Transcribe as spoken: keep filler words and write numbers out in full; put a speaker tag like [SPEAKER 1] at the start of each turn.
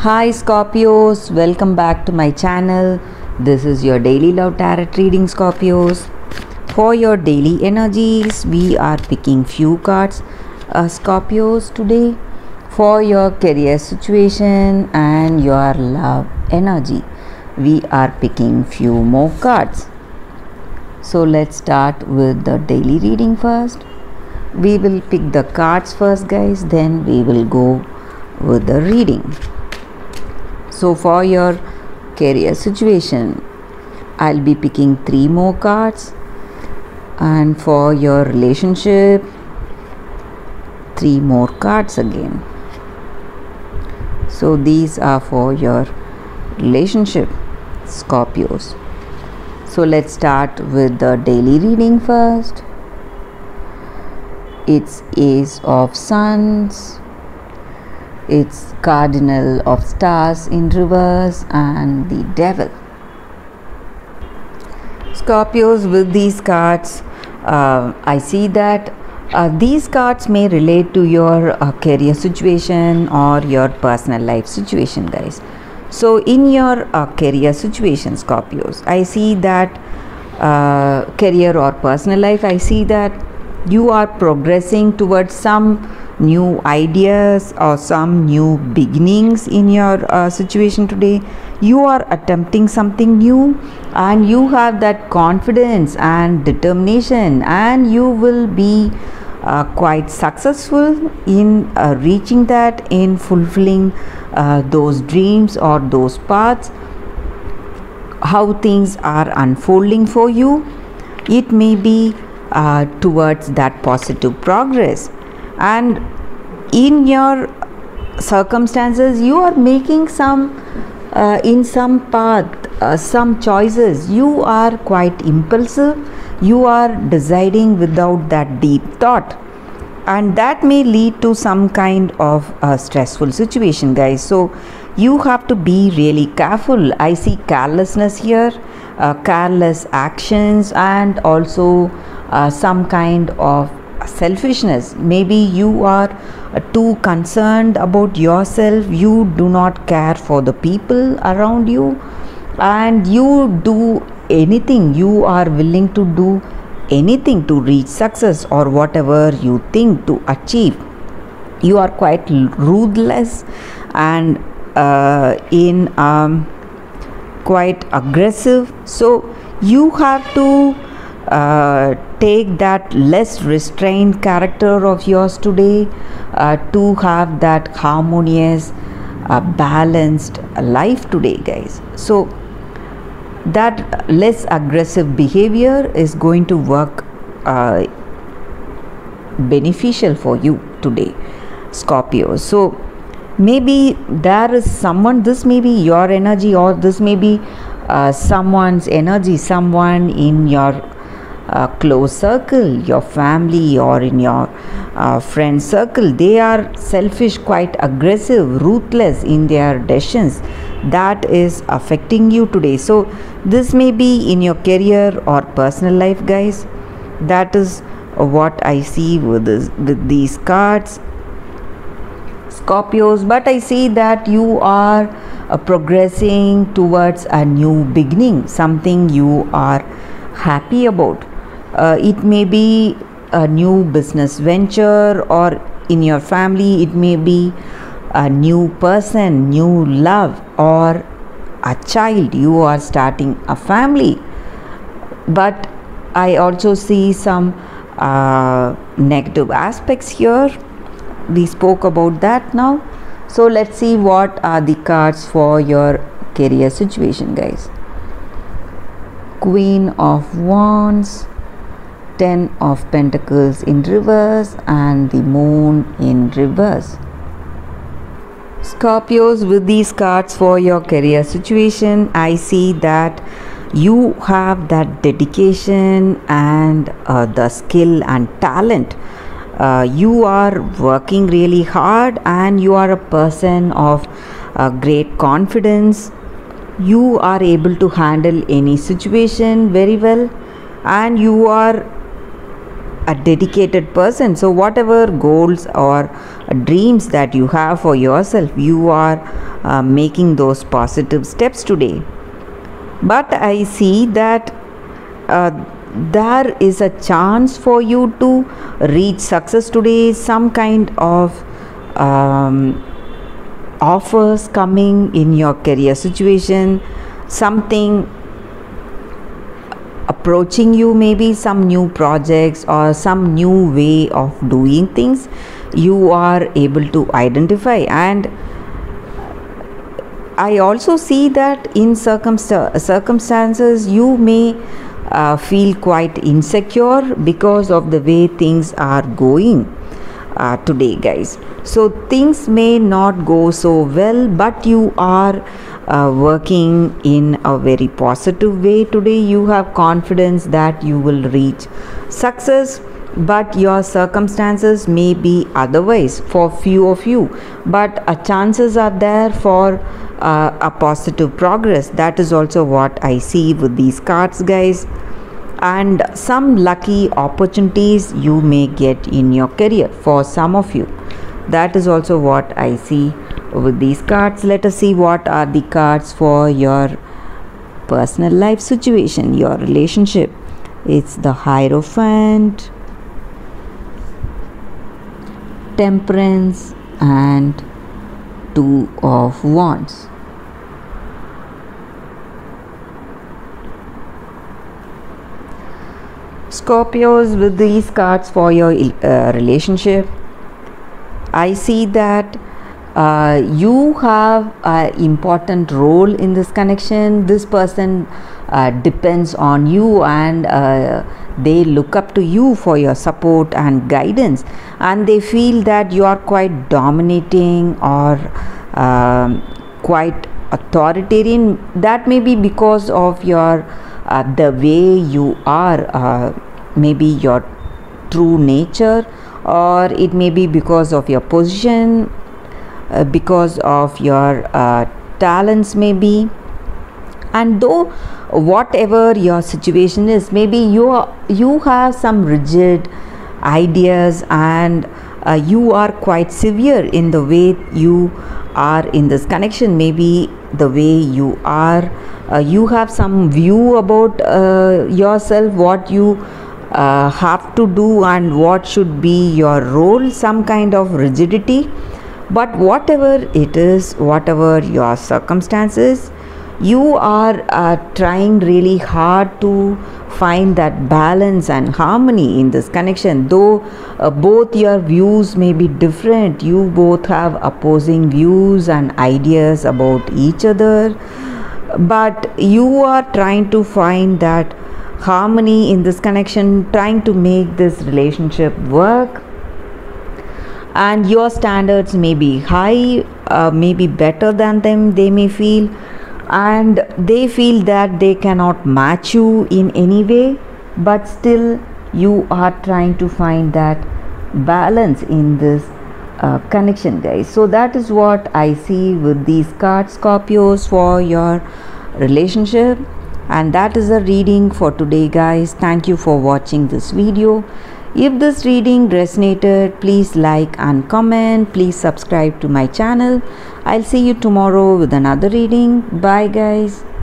[SPEAKER 1] Hi Scorpios, welcome back to my channel. This is your daily love tarot reading, Scorpios. For your daily energies, we are picking few cards, uh, Scorpios, today for your career situation and your love energy. We are picking few more cards. So let's start with the daily reading first. We will pick the cards first, guys, then we will go with the reading. So for your career situation, I'll be picking three more cards, and for your relationship, three more cards again. So these are for your relationship, Scorpios. So let's start with the daily reading first. It's Ace of Wands, it's Cardinal of Stars in reverse, and the Devil. Scorpios, with these cards, uh, I see that uh, these cards may relate to your uh, career situation or your personal life situation, guys. So in your uh, career situation, Scorpios, I see that uh, career or personal life, I see that you are progressing towards some new ideas or some new beginnings in your uh, situation today. You are attempting something new and you have that confidence and determination, and you will be uh, quite successful in uh, reaching that, in fulfilling uh, those dreams or those paths. How things are unfolding for you, it may be uh, towards that positive progress. And in your circumstances, you are making some uh, in some path uh, some choices. You are quite impulsive, you are deciding without that deep thought, and that may lead to some kind of a stressful situation, guys. So you have to be really careful. I see carelessness here, uh, careless actions, and also uh, some kind of selfishness. Maybe you are uh, too concerned about yourself, you do not care for the people around you, and you do anything, you are willing to do anything to reach success or whatever you think to achieve. You are quite ruthless and uh, in um, quite aggressive. So you have to uh, take that less restrained character of yours today uh, to have that harmonious, uh, balanced life today, guys. So that less aggressive behavior is going to work uh, beneficial for you today, Scorpio. So maybe there is someone, this may be your energy, or this may be uh, someone's energy, someone in your uh, close circle, your family, or in your uh, friend circle. They are selfish, quite aggressive, ruthless in their decisions. That is affecting you today. So this may be in your career or personal life, guys. That is what I see with this, with these cards, Scorpios. But I see that you are uh, progressing towards a new beginning, something you are happy about. Uh, it may be a new business venture, or in your family it may be a new person, new love, or a child. You are starting a family. But I also see some uh, negative aspects here. We spoke about that now. So let's see what are the cards for your career situation, guys. Queen of Wands, Ten of Pentacles in reverse, and the Moon in reverse. Scorpios, with these cards for your career situation, I see that you have that dedication and uh, the skill and talent. Uh, you are working really hard, and you are a person of uh, great confidence. You are able to handle any situation very well, and you are a dedicated person. So whatever goals or dreams that you have for yourself, you are uh, making those positive steps today. But I see that uh, there is a chance for you to reach success today. Some kind of um, offers coming in your career situation, something approaching you, maybe some new projects or some new way of doing things you are able to identify. And I also see that in circumst- circumstances you may uh, feel quite insecure because of the way things are going uh, today, guys. So things may not go so well, but you are uh, working in a very positive way today. You have confidence that you will reach success, but your circumstances may be otherwise for few of you, but uh, chances are there for uh, a positive progress. That is also what I see with these cards, guys. And some lucky opportunities you may get in your career for some of you. That is also what I see with these cards. Let us see what are the cards for your personal life situation, your relationship. It's the Hierophant, Temperance, and Two of Wands. Scorpios, with these cards for your uh, relationship, I see that uh, you have an important role in this connection. This person uh, depends on you, and uh, they look up to you for your support and guidance, and they feel that you are quite dominating or um, quite authoritarian. That may be because of your uh, the way you are, uh, maybe your true nature, or it may be because of your position, uh, because of your uh, talents maybe. And though whatever your situation is, maybe you are, you have some rigid ideas, and uh, you are quite severe in the way you are in this connection. Maybe the way you are, uh, you have some view about uh, yourself, what you uh, have to do and what should be your role, some kind of rigidity. But whatever it is, whatever your circumstances, you are uh, trying really hard to find that balance and harmony in this connection. Though uh, both your views may be different, you both have opposing views and ideas about each other, but you are trying to find that harmony in this connection, trying to make this relationship work. And your standards may be high, uh, maybe better than them, they may feel, and they feel that they cannot match you in any way, but still you are trying to find that balance in this uh, connection, guys. So that is what I see with these cards, Scorpios, for your relationship. And that is a reading for today, guys. Thank you for watching this video. If this reading resonated, please like and comment. Please subscribe to my channel. I'll see you tomorrow with another reading. Bye, guys.